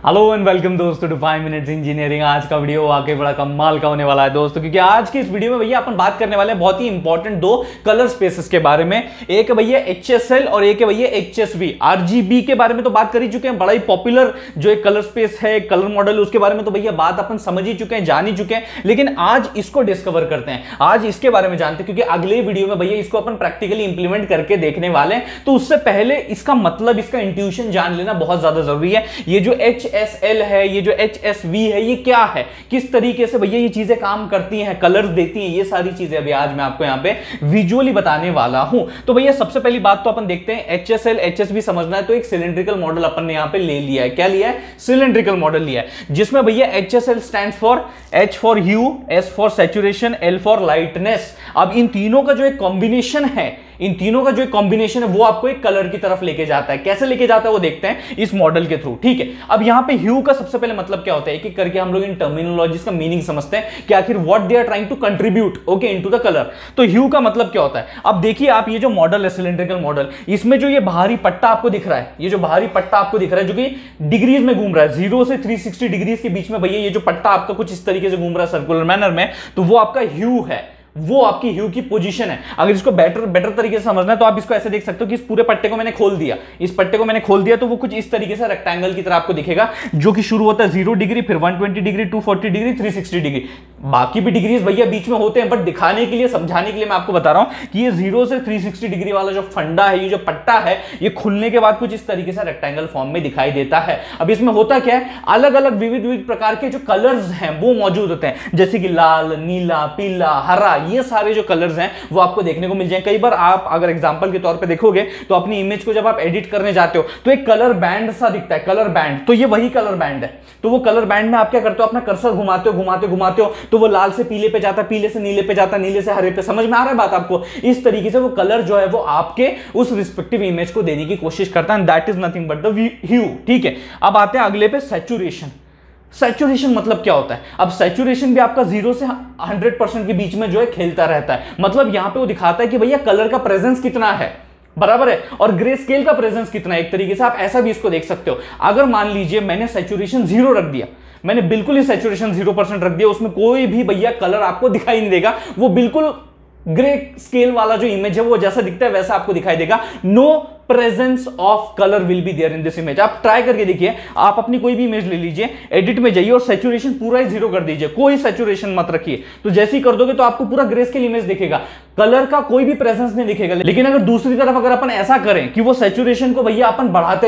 Hello and welcome दोस्तों to 5 minutes engineering. आज का वीडियो वाकई बड़ा कमाल का होने वाला है दोस्तों, क्योंकि आज की इस वीडियो में भैया अपन बात करने वाले हैं बहुत ही इंपॉर्टेंट दो कलर स्पेसेस के बारे में। एक है भैया HSL और एक है भैया HSV। RGB के बारे में तो बात कर ही चुके हैं, बड़ा ही पॉपुलर जो एक कलर स्पेस है, कलर मॉडल, उसके बारे में तो भैया बात अपन समझ ही चुके हैं, जान ही चुके हैं। लेकिन आज इसको डिस्कवर करते हैं, आज इसके बारे में जानते हैं, क्योंकि अगले वीडियो में भैया इसको अपन प्रैक्टिकली इंप्लीमेंट करके देखने वाले हैं। तो उससे पहले इसका मतलब, इसका इंट्यूशन जान लेना बहुत ज्यादा जरूरी है। ये जो HSL है, ये जो HSV है, ये क्या है, किस तरीके से भैया ये चीजें काम करती हैं, कलर्स देती हैं, ये सारी चीजें अभी आज मैं आपको यहां पे विजुअली बताने वाला हूं। तो भैया सबसे पहली बात तो अपन देखते हैं, HSL HSV समझना है तो एक सिलेंड्रिकल मॉडल अपन ने यहां पे ले लिया है। क्या लिया है? सिलेंड्रिकल मॉडल लिया है, जिसमें भैया HSL stands for H for hue, S for saturation, L for lightness. अब इन तीनों का जो एक कॉम्बिनेशन है, इन तीनों का जो एक कॉम्बिनेशन है वो आपको एक कलर की तरफ लेके जाता है। कैसे लेके जाता है वो देखते हैं इस मॉडल के थ्रू, ठीक है। अब यहां पे ह्यू का सबसे पहले मतलब क्या होता है, एक-एक करके हम लोग इन टर्मिनोलॉजीज का मीनिंग समझते हैं कि आखिर what they are trying to contribute okay into the colour. तो ह्यू का मतलब क्या होता है, अब देखिए आप, ये जो मॉडल है सिलेंड्रिकल मॉडल, इसमें जो ये बाहरी पट्टा आपको दिख रहा है, ये जो बाहरी पट्टा आपको दिख रहा है जो कि डिग्रीज में घूम रहा है, 0 से 360 डिग्रीज के बीच में भैया ये जो पट्टा आपका कुछ इस तरीके से घूम रहा है सर्कुलर मैनर में, तो वो आपका ह्यू है, वो आपकी ह्यू की पोजीशन है। अगर इसको बेटर तरीके से समझना है तो आप इसको ऐसे देख सकते हो कि इस पूरे पट्टे को मैंने खोल दिया, इस पट्टे को मैंने खोल दिया तो वो कुछ इस तरीके से रेक्टेंगल की तरह आपको दिखेगा, जो कि शुरू होता है 0 डिग्री, फिर 120 डिग्री, 240 डिग्री, 360 डिग्री। बाकी भी डिग्रीज भैया बीच में होते हैं, बट दिखाने के लिए, समझाने के लिए मैं आपको बता रहा हूं कि ये 0 से 360 डिग्री वाला जो फंडा है, ये जो पट्टा है, ये खुलने के बाद कुछ इस तरीके से रेक्टेंगल फॉर्म में दिखाई देता है। अब इसमें होता क्या है, अलग अलग विविध प्रकार के जो कलर्स हैं वो मौजूद होते हैं, जैसे कि लाल, नीला, पीला, हरा, ये सारे जो हैं वो आपको देखने को मिल जाएंगे। कई बार आप अगर एग्जांपल के तौर पे देखोगे तो अपनी इमेज को जब आप एडिट करने जाते हो तो एक कलर बैंड सा दिखता है, कलर बैंड, तो ये वही कलर बैंड है। तो वो कलर बैंड में आप क्या करते हो, अपना कर्सर घुमाते हो तो वो लाल से पीले पे जाता है, पीले से नीले पे जाता है, नीले से हरे पे। समझ में आ रहा है बात आपको? इस तरीके से वो कलर जो है वो आपके उस रिस्पेक्टिव इमेज को देने की कोशिश करता है, that is nothing but the hue, ठीक है। अब आते हैं अगले पे, सैचुरेशन। सैचुरेशन मतलब क्या होता है? अब सैचुरेशन भी आपका 0 से 100% के बीच में जो है खेलता रहता है। मतलब यहां पे वो दिखाता है कि भैया कलर का प्रेजेंस कितना है, बराबर है, और ग्रे स्केल का प्रेजेंस कितना है। एक तरीके से आप ऐसा भी इसको देख सकते हो, अगर मान लीजिए मैंने सैचुरेशन 0 रख दिया, मैंने बिल्कुल ही सैचुरेशन 0% रख दिया, उसमें कोई भी भैया कलर आपको दिखाई नहीं देगा, वो बिल्कुल ग्रे स्केल वाला जो इमेज है वो जैसा दिखता है वैसा आपको दिखाई देगा। No presence of colour will be there in this image. आप ट्राई करके देखिए, आप अपनी कोई भी इमेज ले लीजिए, एडिट में जाइए और सैचुरेशन पूरा ही 0 कर दीजिए, कोई सैचुरेशन मत रखिए। तो जैसे ही कर दोगे तो आपको पूरा ग्रे स्केल इमेज दिखेगा, कलर का कोई भी प्रेजेंस नहीं दिखेगा। लेकिन अगर दूसरी तरफ अगर अपन ऐसा करें कि वो सैचुरेशन को भैया अपन बढ़ाते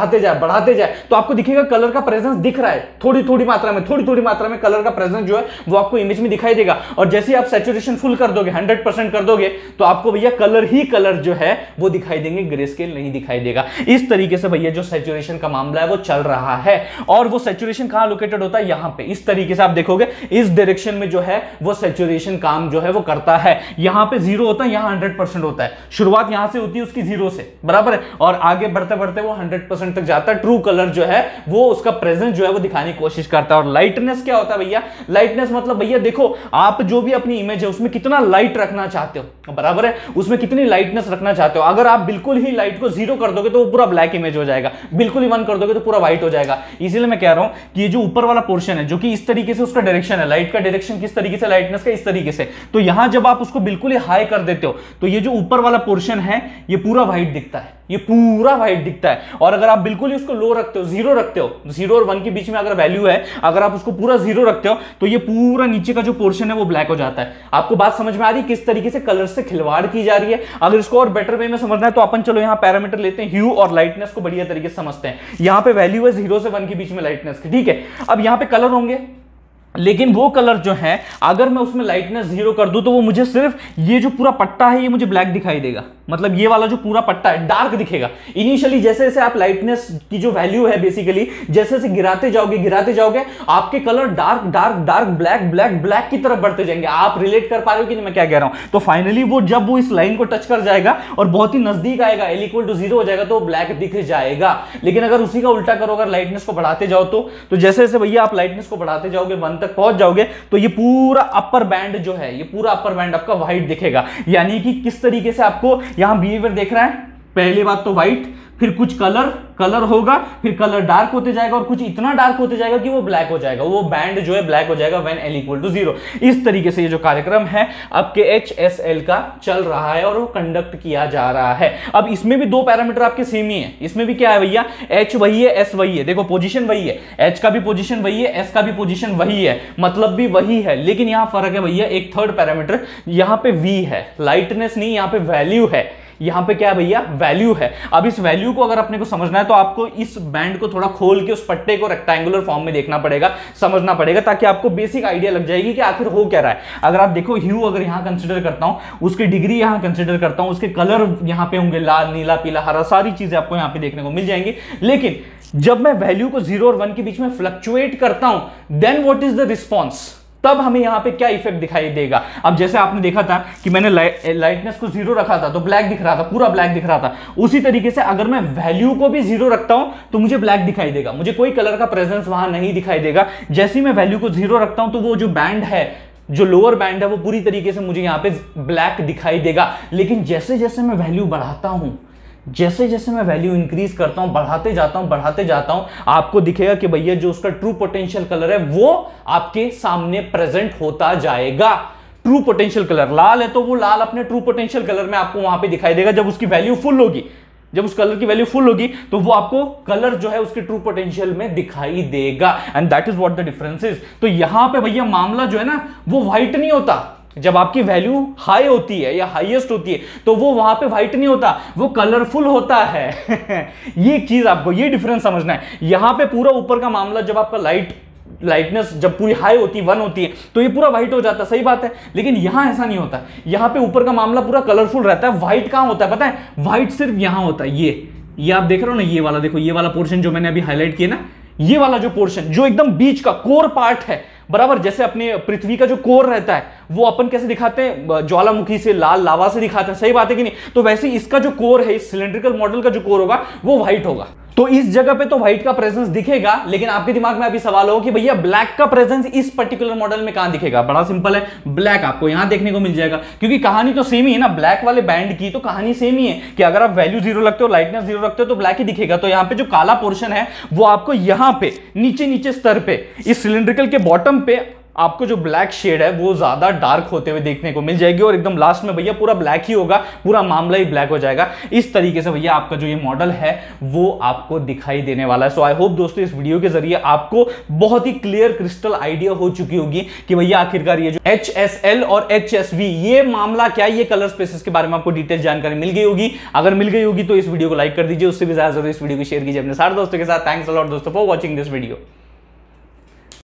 जाए तो आपको दिखेगा कलर का प्रेजेंस दिख रहा है, थोड़ी मात्रा में कलर का प्रेजेंस जो है वो आपको इमेज में दिखाई देगा। और जैसे ही आप सैचुरेशन फुल कर दोगे, 100% कर दोगे, तो आपको भैया कलर ही कलर जो है वो दिखाई देंगे, ग्रे स्केल नहीं दिखाई देगा। इस तरीके से भैया जो सैचुरेशन का मामला है वो चल रहा है। और वो सैचुरेशन कहां लोकेटेड होता है? यहां पे। इस तरीके से आप देखोगे इस डायरेक्शन में जो है वो सैचुरेशन काम जो है वो करता है। यहां पे 0 होता है, यहां 100% होता है। शुरुआत यहां से होती है उसकी 0 से, बराबर है, और आगे बढ़ते बढ़ते वो 100% तक जाता है। ट्रू कलर जो है वो उसका प्रेजेंस जो है वो दिखाने की कोशिश करता है। और लाइटनेस क्या होता है भैया? लाइटनेस मतलब भैया देखो, आप जो भी अपनी इमेज है उसमें कितना लाइट रखना चाहते हो, बराबर है, उसमें कितनी लाइटनेस रखना चाहते हो। अगर आप बिल्कुल ही लाइट को 0 कर दोगे तो वो पूरा ब्लैक इमेज हो जाएगा, बिल्कुल ही 1 कर दोगे तो पूरा व्हाइट हो जाएगा। इसीलिए मैं कह रहा हूं कि ये जो ऊपर वाला पोर्शन है, जो कि इस तरीके से उसका डायरेक्शन है, लाइट का डायरेक्शन किस तरीके से, लाइटनेस का इस तरीके से, तो यहां जब आप उसको बिल्कुल ही हाई कर देते हो तो ये जो ऊपर वाला पोर्शन है ये पूरा व्हाइट दिखता है, ये पूरा व्हाइट दिखता है। और अगर आप बिल्कुल ही उसको लो रखते हो, 0 रखते हो, 0 और 1 के बीच में अगर वैल्यू है, अगर आप उसको पूरा 0 रखते हो तो ये पूरा नीचे का जो पोर्शन है वो ब्लैक हो जाता है। आपको बात समझ में आ रही है किस तरीके से कलर से खिलवाड़ की जा रही है? अगर इसको और बेटर वे में समझना है तो अपन चलो यहां पैरामीटर लेते हैं, ह्यू और लाइटनेस को बढ़िया तरीके से समझते हैं। यहां पे वैल्यू है 0 से 1 के बीच में लाइटनेस की, ठीक है। अब यहां पे कलर होंगे, लेकिन वो कलर जो है अगर मैं उसमें लाइटनेस 0 कर दूं तो वो मुझे सिर्फ ये जो पूरा पट्टा है ये मुझे ब्लैक दिखाई देगा। मतलब ये वाला जो पूरा पट्टा है डार्क दिखेगा। इनिशियली जैसे जैसे आप लाइटनेस की जो वैल्यू है बेसिकली जैसे जैसे गिराते जाओगे आपके कलर डार्क ब्लैक की तरफ बढ़ते जाएंगे। आप रिलेट कर पा रहे हो कि नहीं मैं क्या कह रहा हूं? तो फाइनली वो जब वो इस लाइन को टच कर जाएगा और बहुत ही नजदीक आएगा, L = 0 हो जाएगा, तो ब्लैक दिख जाएगा। लेकिन अगर उसी का उल्टा करो, अगर लाइटनेस को बढ़ाते जाओ तो जैसे जैसे भैया आप लाइटनेस को बढ़ाते जाओगे 1 तक पहुंच जाओगे तो ये पूरा अपर बैंड जो है, ये पूरा अपर बैंड आपका व्हाइट दिखेगा। यानी कि किस तरीके से आपको यहां बिहेवियर देख रहा है, पहली बात तो व्हाइट, फिर कुछ कलर होगा, फिर कलर डार्क होते जाएगा, और कुछ इतना डार्क होते जाएगा कि वो ब्लैक हो जाएगा, वो बैंड जो है ब्लैक हो जाएगा व्हेन L इक्वल टू 0। इस तरीके से ये जो कार्यक्रम है आपके HSL का चल रहा है और वो कंडक्ट किया जा रहा है। अब इसमें भी दो पैरामीटर आपके सेम ही है, इसमें भी क्या है भैया, H वही है, S वही है, देखो पोजीशन वही है, H का भी पोजीशन वही है, S का भी पोजीशन वही है, मतलब भी वही है, लेकिन यहां फर्क है भैया, एक थर्ड पैरामीटर यहां पे V है, लाइटनेस नहीं, यहां पे वैल्यू है, यहां पे क्या है भैया, वैल्यू है। अब इस वैल्यू को अगर अपने को समझना है तो आपको इस बैंड को थोड़ा खोल के उस पट्टे को रेक्टेंगुलर फॉर्म में देखना पड़ेगा, समझना पड़ेगा, ताकि आपको बेसिक आइडिया लग जाएगी कि आखिर हो क्या रहा है। अगर आप देखो ह्यू अगर यहां कंसीडर करता हूं, उसकी डिग्री यहां कंसीडर करता हूं, उसके कलर यहां पे होंगे, लाल, नीला, पीला, हरा, सारी चीजें आपको यहां पे देखने को मिल जाएंगी। लेकिन जब मैं वैल्यू को 0 और 1 के बीच में फ्लक्चुएट करता हूं, then what is the response, तब हमें यहां पे क्या इफेक्ट दिखाई देगा। अब जैसे आपने देखा था कि मैंने लाइटनेस को 0 रखा था तो ब्लैक दिख रहा था, पूरा ब्लैक दिख रहा था। उसी तरीके से अगर मैं वैल्यू को भी 0 रखता हूं तो मुझे ब्लैक दिखाई देगा, मुझे कोई कलर का प्रेजेंस वहां नहीं दिखाई देगा। जैसे ही मैं वैल्यू को 0 रखता हूं तो वो जो बैंड है, जो लोअर बैंड है, वो पूरी तरीके से मुझे यहां पे ब्लैक दिखाई देगा। लेकिन जैसे जैसे मैं वैल्यू बढ़ाता हूं, जैसे जैसे मैं वैल्यू इंक्रीज करता हूं, बढ़ाते जाता हूं, आपको दिखेगा कि भैया जो उसका ट्रू पोटेंशियल कलर है वो आपके सामने प्रेजेंट होता जाएगा। ट्रू पोटेंशियल कलर लाल है तो वो लाल अपने ट्रू पोटेंशियल कलर में आपको वहां पे दिखाई देगा। जब उसकी वैल्यू फुल होगी, जब उस कलर की वैल्यू फुल होगी तो वो आपको कलर जो है उसके ट्रू पोटेंशियल में दिखाई देगा। And that is what the difference is. तो यहां पे भैया मामला जो है ना वो व्हाइट नहीं होता। जब आपकी वैल्यू हाई होती है या हाईएस्ट होती है तो वो वहां पे व्हाइट नहीं होता, वो कलरफुल होता है। ये एक चीज आपको, ये डिफरेंस समझना है। यहां पे पूरा ऊपर का मामला, जब आपका लाइटनेस जब पूरी हाई होती है, 1 होती है, तो ये पूरा व्हाइट हो जाता है, सही बात है। लेकिन यहां ऐसा नहीं होता, यहां पे ऊपर का मामला पूरा कलरफुल रहता है। व्हाइट कहां होता है पता है, व्हाइट सिर्फ यहां होता है। ये आप देख रहे हो ना, ये वाला देखो, ये वाला पोर्शन जो मैंने अभी हाईलाइट किया ना, ये वाला जो पोर्शन जो एकदम बीच का कोर पार्ट है, बराबर जैसे अपने पृथ्वी का जो कोर रहता है वो अपन कैसे दिखाते हैं, ज्वालामुखी से, लाल लावा से दिखाते हैं, सही बात है कि नहीं। तो वैसे इसका जो कोर है, इस सिलेंड्रिकल मॉडल का जो कोर होगा वो व्हाइट होगा। तो इस जगह पे तो व्हाइट का प्रेजेंस दिखेगा, लेकिन आपके दिमाग में अभी सवाल हो कि भैया ब्लैक का प्रेजेंस इस पर्टिकुलर मॉडल में कहां दिखेगा। बड़ा सिंपल है, ब्लैक आपको यहां देखने को मिल जाएगा, क्योंकि कहानी तो सेम ही है ना। ब्लैक वाले बैंड की तो कहानी सेम ही है कि अगर आप वैल्यू 0 रखते हो, लाइटनेस 0 रखते हो तो ब्लैक ही दिखेगा। तो यहां पे जो काला पोर्शन है वो आपको यहां पे नीचे स्तर पे, इस सिलेंड्रिकल के बॉटम पे आपको जो ब्लैक शेड है वो ज्यादा डार्क होते हुए देखने को मिल जाएगी, और एकदम लास्ट में भैया पूरा ब्लैक ही होगा, पूरा मामला ही ब्लैक हो जाएगा। इस तरीके से भैया आपका जो ये मॉडल है वो आपको दिखाई देने वाला है। सो आई होप दोस्तों इस वीडियो के जरिए आपको बहुत ही क्लियर क्रिस्टल आइडिया हो चुकी होगी कि भैया आखिरकार ये जो HSL और HSV ये मामला क्या है, ये कलर स्पेसेस के बारे में आपको डिटेल जानकारी मिल गई होगी। अगर मिल गई होगी तो इस वीडियो को लाइक कर दीजिए, उससे भी ज्यादा इस वीडियो को शेयर कीजिए अपने सारे दोस्तों के साथ। थैंक्स अ लॉट दोस्तों फॉर वॉचिंग दिस वीडियो।